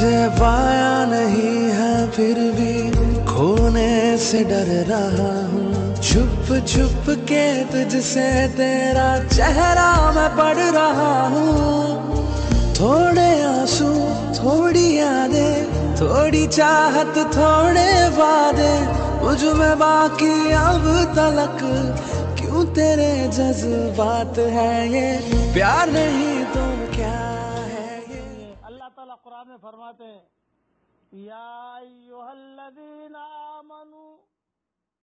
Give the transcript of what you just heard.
तुझे पाया नहीं है फिर भी खोने से डर रहा हूँ। छुप छुप के तुझसे तेरा चेहरा मैं पढ़ रहा हूँ। थोड़े आंसू, थोड़ी यादें, थोड़ी चाहत, थोड़े वादे, मुझ में बाकी अब तलक क्यों तेरे जज्बात है ये। प्यार नहीं तो क्या है ये। अल्लाह ताला कुरान में फरमाते हैं, या अय्युहल्लज़ीना आमनू